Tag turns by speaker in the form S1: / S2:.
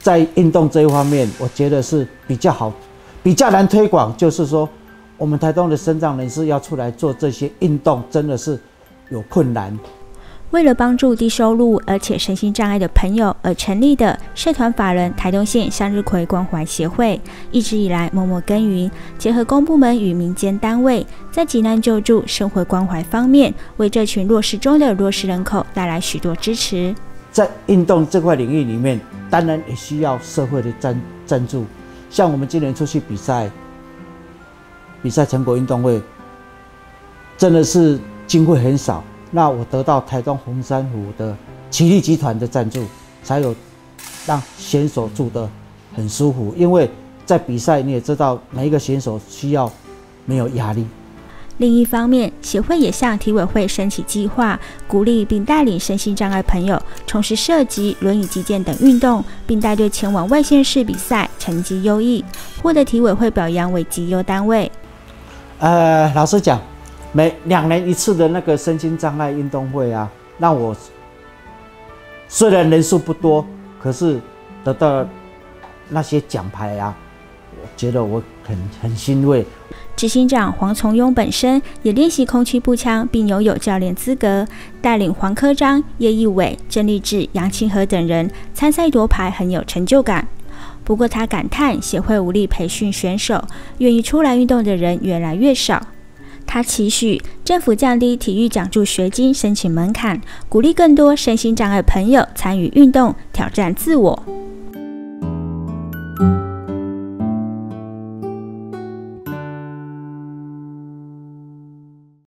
S1: 在运动这一方面，我觉得是比较好，比较难推广。就是说，我们台东的身障人士要出来做这些运动，真的是有困难。
S2: 为了帮助低收入而且身心障碍的朋友而成立的社团法人台东县向日葵关怀协会，一直以来默默耕耘，结合公部门与民间单位，在急难救助、生活关怀方面，为这群弱势中的弱势人口带来许多支持。
S1: 在运动这块领域里面，当然也需要社会的赞助。像我们今年出去比赛成果运动会，真的是经费很少。那我得到台东红珊瑚的奇力集团的赞助，才有让选手住得很舒服。因为在比赛你也知道，每一个选手需要没有压力。
S2: 另一方面，协会也向体委会申请计划，鼓励并带领身心障碍朋友从事射击、轮椅击剑等运动，并带队前往外县市比赛，成绩优异，获得体委会表扬为绩优单位。
S1: 老实讲，每2年一次的那个身心障碍运动会啊，让我虽然人数不多，可是得到那些奖牌啊，我觉得我很欣慰。
S2: 执行长黄从庸本身也练习空气步枪，并拥有教练资格，带领黄科章、叶义伟、郑立志、杨清和等人参赛夺牌，很有成就感。不过他感叹协会无力培训选手，愿意出来运动的人越来越少。他期许政府降低体育奖助学金申请门槛，鼓励更多身心障碍朋友参与运动，挑战自我。